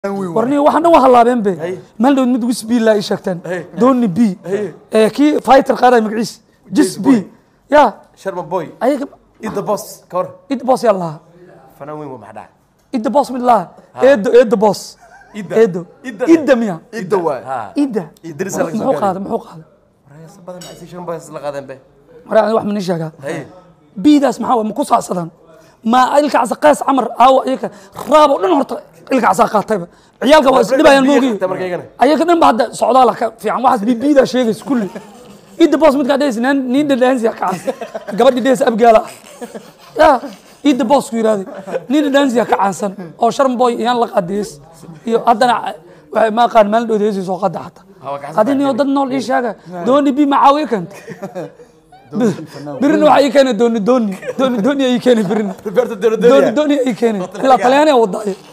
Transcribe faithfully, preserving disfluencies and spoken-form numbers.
warni waxaan dhan waxa laabeen be mal dhow mid wis biilaa ay sheegteen dooni b ee ki fighter qaaday magaciis jis b ya sharma boy ayaga id the boss kor id boss yalla fana weyn waa maxdaa id the boss midlah eedo eedo boss eedo ida miya ida waa ida idris la muxuu qaaday muxuu qaaday waraysa badan ay shan boys la qaadeen be waraa wax min sheega biidaas maxaa ma ku saacsadan ما إلك عسى قاس عمر أو إيك رابو دون هرت إلك عسى قاتبة عيالك واسلبها ينموجي أيك دم بعد سعودالك في عم واحد بيبيدا شيء كله إيد باص متقدس نين نين دلانز يا كعس قبل ديس أبقى لا يا إيد باص كير هذه نين دلانز يا كعسن أو شرم بوي يان لك قديس يو أدنى ما كان مال ديس يسوق قد حتى قدين يودن نول إيش هذا دوني بي معاوي كنت برنو حي كان دوني دوني دوني دوني أي كان برنو دوني دوني أي كان لا طلعني أوضاعي